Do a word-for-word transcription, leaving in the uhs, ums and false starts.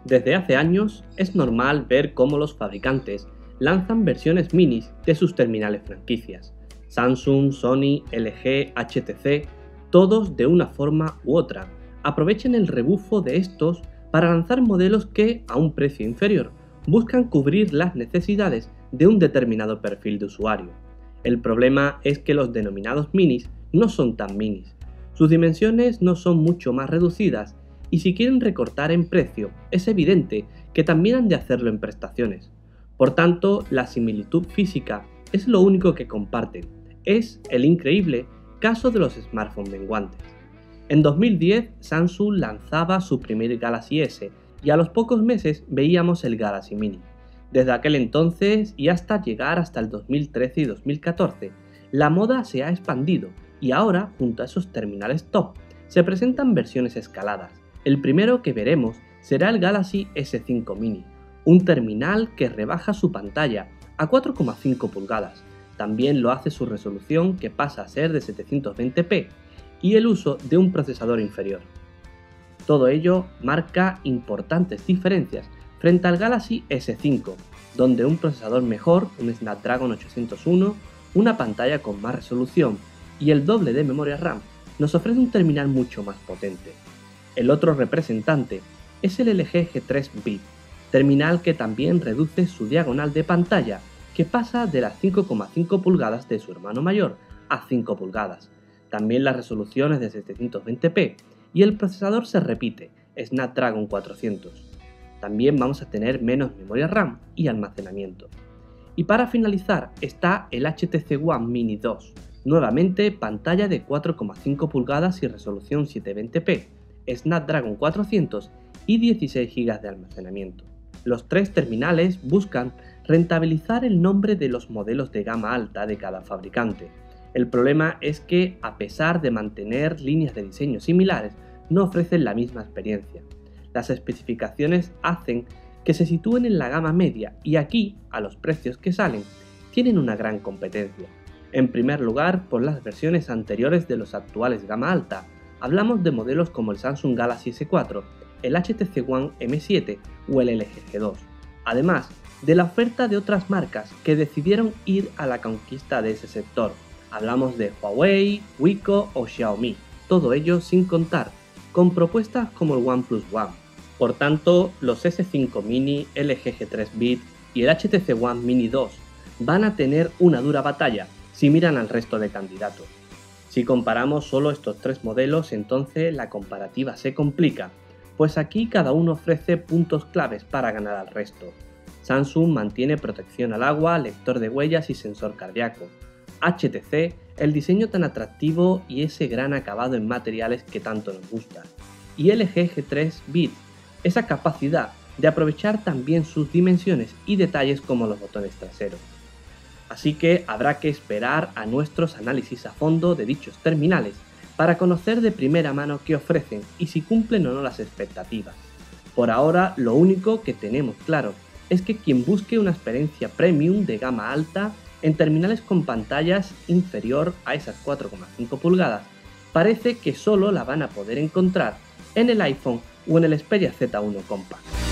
Desde hace años es normal ver cómo los fabricantes lanzan versiones minis de sus terminales franquicias. Samsung, Sony, L G, H T C, todos de una forma u otra, aprovechan el rebufo de estos para lanzar modelos que, a un precio inferior, buscan cubrir las necesidades de un determinado perfil de usuario. El problema es que los denominados minis no son tan minis. Sus dimensiones no son mucho más reducidas y si quieren recortar en precio, es evidente que también han de hacerlo en prestaciones. Por tanto, la similitud física es lo único que comparten. Es el increíble caso de los smartphones menguantes. En dos mil diez, Samsung lanzaba su primer Galaxy S y a los pocos meses veíamos el Galaxy Mini. Desde aquel entonces y hasta llegar hasta el dos mil trece y dos mil catorce, la moda se ha expandido y ahora, junto a esos terminales top, se presentan versiones escaladas. El primero que veremos será el Galaxy S cinco Mini, un terminal que rebaja su pantalla a cuatro coma cinco pulgadas. También lo hace su resolución, que pasa a ser de setecientos veinte p, y el uso de un procesador inferior. Todo ello marca importantes diferencias frente al Galaxy S cinco, donde un procesador mejor, un Snapdragon ochocientos uno, una pantalla con más resolución y el doble de memoria RAM, nos ofrece un terminal mucho más potente. El otro representante es el L G G tres Bit, terminal que también reduce su diagonal de pantalla, que pasa de las cinco coma cinco pulgadas de su hermano mayor a cinco pulgadas. También la resolución es de setecientos veinte p y el procesador se repite, Snapdragon cuatrocientos. También vamos a tener menos memoria RAM y almacenamiento. Y para finalizar está el H T C One Mini dos, nuevamente pantalla de cuatro coma cinco pulgadas y resolución setecientos veinte p, Snapdragon cuatrocientos y dieciséis gigas de almacenamiento. Los tres terminales buscan rentabilizar el nombre de los modelos de gama alta de cada fabricante. El problema es que, a pesar de mantener líneas de diseño similares, no ofrecen la misma experiencia. Las especificaciones hacen que se sitúen en la gama media y aquí, a los precios que salen, tienen una gran competencia. En primer lugar, por las versiones anteriores de los actuales gama alta. Hablamos de modelos como el Samsung Galaxy S cuatro, el H T C One M siete o el L G G dos. Además de la oferta de otras marcas que decidieron ir a la conquista de ese sector. Hablamos de Huawei, Wiko o Xiaomi, todo ello sin contar con propuestas como el OnePlus One. Por tanto, los S cinco Mini, L G G tres Bit y el H T C One Mini dos van a tener una dura batalla si miran al resto de candidatos. Si comparamos solo estos tres modelos, entonces la comparativa se complica, pues aquí cada uno ofrece puntos claves para ganar al resto. Samsung mantiene protección al agua, lector de huellas y sensor cardíaco. H T C, el diseño tan atractivo y ese gran acabado en materiales que tanto nos gusta. Y L G G tres Bit, esa capacidad de aprovechar también sus dimensiones y detalles como los botones traseros. Así que habrá que esperar a nuestros análisis a fondo de dichos terminales para conocer de primera mano qué ofrecen y si cumplen o no las expectativas. Por ahora, lo único que tenemos claro es que quien busque una experiencia premium de gama alta en terminales con pantallas inferior a esas cuatro coma cinco pulgadas, parece que solo la van a poder encontrar en el iPhone o en el Xperia Z uno Compact.